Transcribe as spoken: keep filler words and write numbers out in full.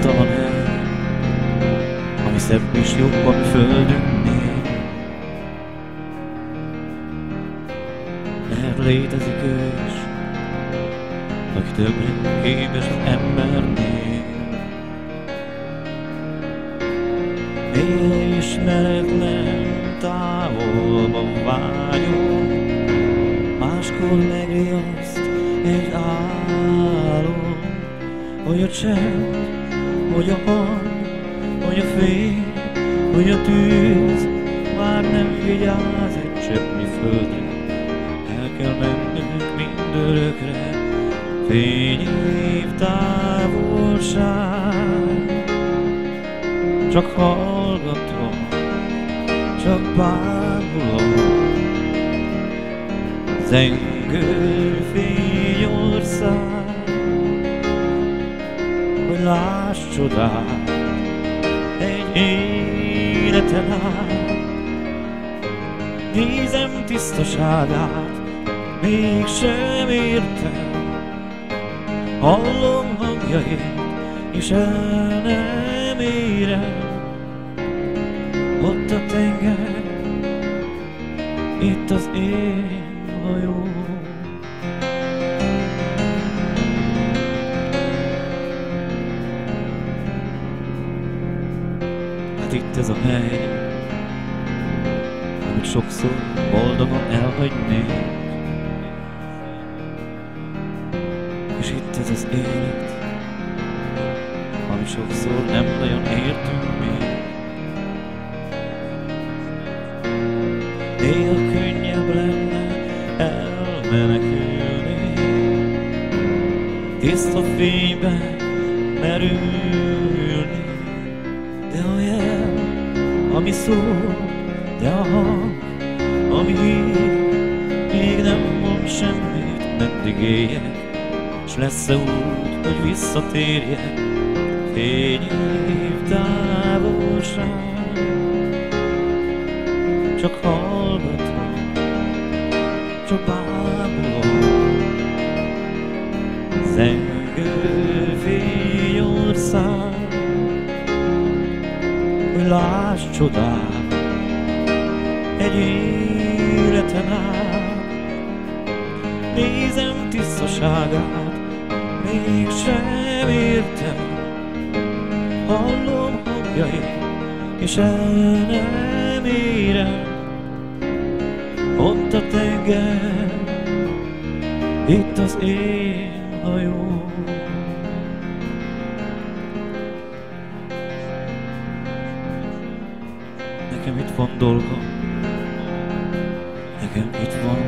a van hely, ami szebb és jobb a mi földünknél. Mert létezik ő is, aki többre képes az embernél. Néha ismeretlen távolba vágyom, máskor megriaszt egy álom, hogy a csend, hogy a hang, hogy a fény, hogy a tűz már nem vigyáz egy cseppnyi földre. El kell mennünk mindörökre, fényév távolság. Csak hallgatom, csak bámulom, zengő fényország, hogy láss csodát egy életen át. Nézem tisztaságát, mégsem értem, hallom hangjait, és el nem érem. Ott a tenger, itt az én hajóm. Hát itt ez a hely, amit sokszor boldogan elhagynék. És itt ez az élet, ami sokszor nem nagyon értünk még. Néha könnyebb lenne elmenekülni, tiszta fényben merülni. De a jel, ami szól, de a hang, ami hív, még nem mond semmit, meddig éljek. S lesz-e út, hogy visszatérjek, fényév távolság. Csak hallgatom, csak bámulom, zengő fényország, hogy láss csodát egy életen át. Nézem tisztaságát, mégsem értem, hallom hangjait, és el nem érem. Ott a tenger, itt az én hajóm. Nekem itt van dolgom, nekem itt van